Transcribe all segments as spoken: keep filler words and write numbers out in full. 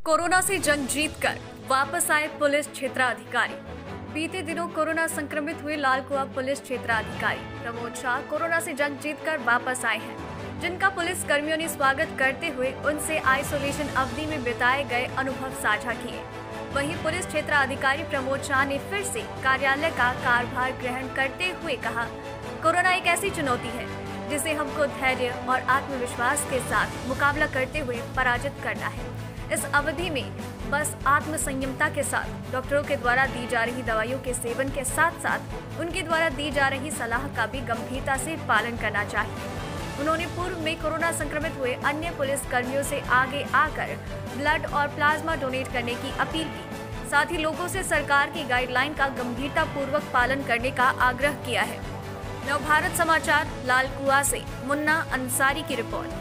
Corona से जंग जीतकर वापस आए पुलिस क्षेत्राधिकारी। बीते दिनों कोरोना संक्रमित हुए लालकुआं पुलिस क्षेत्राधिकारी प्रमोद शाह कोरोना से जंग जीतकर वापस आए हैं, जिनका पुलिस कर्मियों ने स्वागत करते हुए उनसे आइसोलेशन अवधि में बिताए गए अनुभव साझा किए। वहीं पुलिस क्षेत्राधिकारी प्रमोद शाह ने फिर से कार्यालय का कार्यभार ग्रहण करते हुए कहा, कोरोना एक ऐसी चुनौती है जिसे हमको धैर्य और आत्मविश्वास के साथ मुकाबला करते हुए पराजित करना है। इस अवधि में बस आत्म संयमता के साथ डॉक्टरों के द्वारा दी जा रही दवाइयों के सेवन के साथ साथ उनके द्वारा दी जा रही सलाह का भी गंभीरता से पालन करना चाहिए। उन्होंने पूर्व में कोरोना संक्रमित हुए अन्य पुलिस कर्मियों से आगे आकर ब्लड और प्लाज्मा डोनेट करने की अपील की। साथ ही लोगों से सरकार की गाइडलाइन का गंभीरता पूर्वक पालन करने का आग्रह किया है। नवभारत समाचार लालकुआं से मुन्ना अंसारी की रिपोर्ट।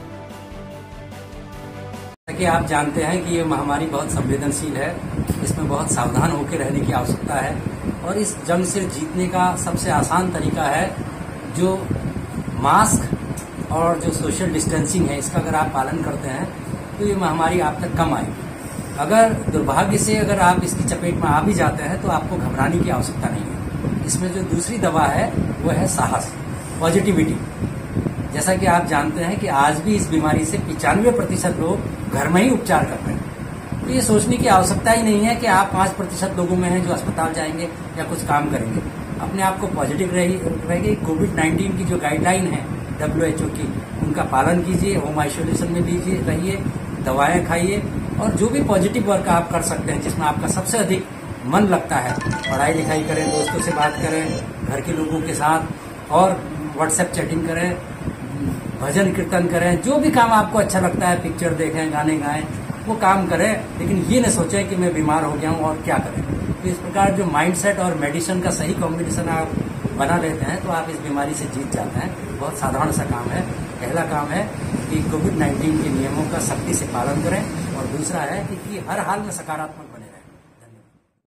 कि आप जानते हैं कि ये महामारी बहुत संवेदनशील है, इसमें बहुत सावधान होकर रहने की आवश्यकता है और इस जंग से जीतने का सबसे आसान तरीका है जो मास्क और जो सोशल डिस्टेंसिंग है, इसका अगर आप पालन करते हैं तो ये महामारी आप तक कम आएगी। अगर दुर्भाग्य से अगर आप इसकी चपेट में आ भी जाते हैं तो आपको घबराने की आवश्यकता नहीं है। इसमें जो दूसरी दवा है वो है साहस, पॉजिटिविटी। जैसा कि आप जानते हैं कि आज भी इस बीमारी से पिचानवे प्रतिशत लोग घर में ही उपचार कर रहे हैं, तो ये सोचने की आवश्यकता ही नहीं है कि आप पांच प्रतिशत लोगों में हैं जो अस्पताल जाएंगे या कुछ काम करेंगे। अपने आप को पॉजिटिव रहेगी। कोविड नाइन्टीन की जो गाइडलाइन है डब्ल्यू एच ओ की, उनका पालन कीजिए, होम आइसोलेशन में लीजिए रहिए, दवाएं खाइए और जो भी पॉजिटिव वर्क आप कर सकते हैं जिसमें आपका सबसे अधिक मन लगता है, पढ़ाई लिखाई करें, दोस्तों से बात करें, घर के लोगों के साथ और व्हाट्सएप चैटिंग करें, भजन कीर्तन करें, जो भी काम आपको अच्छा लगता है, पिक्चर देखें, गाने गाएं, वो काम करें। लेकिन ये न सोचें कि मैं बीमार हो गया हूँ और क्या करें। तो इस प्रकार जो माइंडसेट और मेडिसिन का सही कॉम्बिनेशन आप बना लेते हैं तो आप इस बीमारी से जीत जाते हैं। बहुत साधारण सा काम है। पहला काम है कि कोविड नाइन्टीन के नियमों का सख्ती से पालन करें और दूसरा है कि हर हाल में सकारात्मक